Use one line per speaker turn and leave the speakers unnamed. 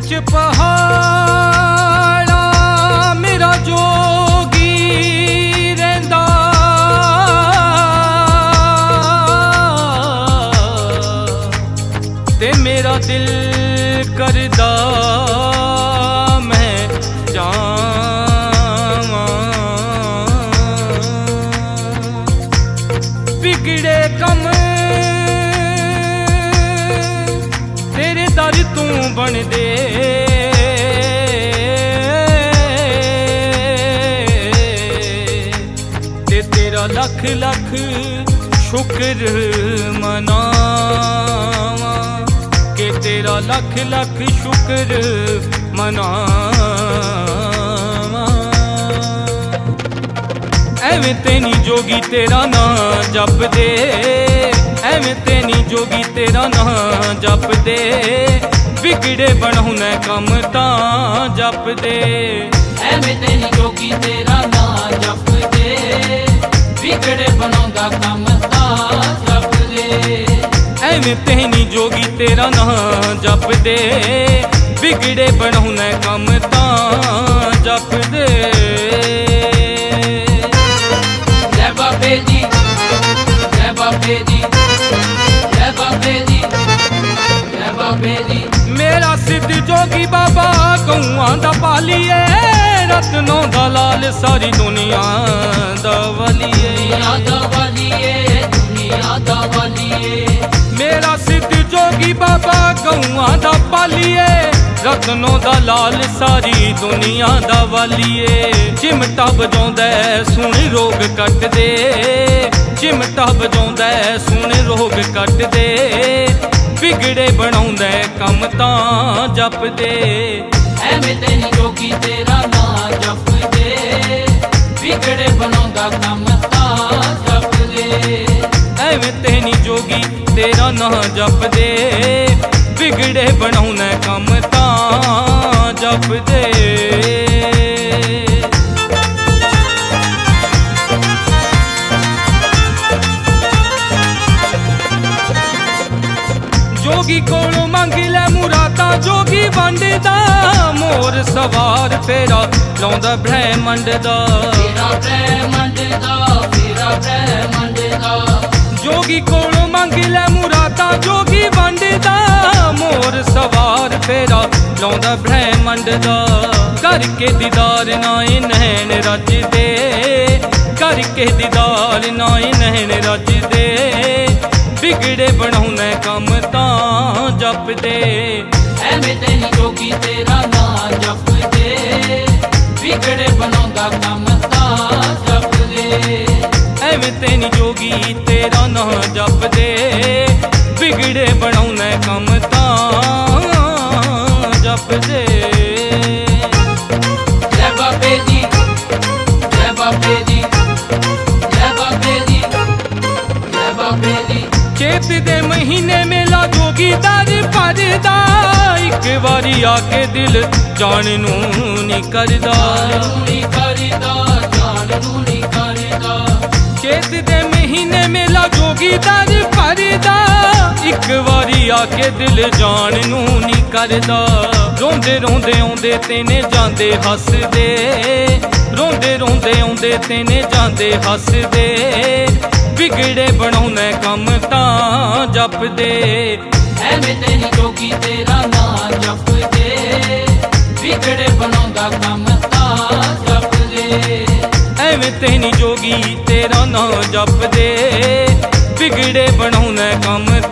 बिच पहाड़ा मेरा जोगी रहिंदा, ते मेरा दिल करदा मैं जावां। बिगड़े कम तेरे दर तू बन दे, ते तेरा लख लख शुक्र मनावा, के तेरा लख लख शुक्र मनावा। एवें ते नी जोगी तेरा नां जप दे, एवें ते नी जोगी तेरा नां जप दे, बिगड़े बनौना कम तां जप दे।
एवें ते नी जोगी तेरा नां जप दे, बिगड़े बनौंदा कम तां जप दे।
एवें ते नी जोगी तेरा नां जप दे, बिगड़े बनौना कम तां जप दे।
जय बाबे जी, जय बाबे जी, जय बाबे जी, जय बाबे जी।
मेरा सिद्ध जोगी बाबा गौआं दा पालिए, रत्नों दा लाल सारी दुनिया दा वलिए,
दुनिया दा वलिए, दुनिया दा वलिए।
मेरा सिद्ध जोगी बाबा गौआं दा पालिए, रत्नों दा लाल सारी दुनिया दा वालिए। चिमटा बजाउंदा सुन रोग कट दे, चिमटा बजाउंदा सुन रोग कट दे, बिगड़े बनाउंदा कम तां जप दे।
एवें ते नी जोगी तेरा नां जप दे, बिगड़े बनाउंदा कम तां जप दे।
एवें ते नी जोगी तेरा नां जप दे, बिगड़े बनाउना कम तां जप दे। जोगी कोलों मंग लै मुरादां, जोगी वंडदा मोर सवार फेरा लाउंदा ब्रह्मंड दा,
फेरा ब्रह्मंड दा, फेरा ब्रह्मंड दा।
जोगी कोलों मंग लै मुरादां, जोगी वंडदा मोर सवार फेरा लाउंदा ब्रह्मंड दा। करके दीदार नाए नैन रज दे, करके दीदार नाए नैन रज दे, बिगड़े बनाउना कम तां जप दे।
एवें ते नी जोगी तेरा नां जप दे, बिगड़े बनाउंदा कम तां जप दे।
एवें ते नी जोगी तेरा नां जप दे, बिगड़े बनाउना कम तां जप दे।
जय बाबे जी, जय बाबे जी, जय बाबे जी, जय बाबे जी।
चेत दे महीने मेला जोगी दर भरदा, एक बारी आके दिल जान नू नी करदा,
नी करदा, जान नू नी करदा।
चेत दे महीने मेला जोगी दर भरदा, एक बारी आके दिल जान नू नी करदा। रोंदे रोंदे आउंदे तेने जांदे हसदे, रोंदे रोंदे आउंदे तेने जांदे हसदे, बिगड़े बनाउना कम तां जप दे।
एवें ते नी जोगी तेरा नां जप दे, बिगड़े बनाउंदा कम तां जप दे।
एवें ते नी जोगी तेरा नां जप दे, बिगड़े बनाउना कम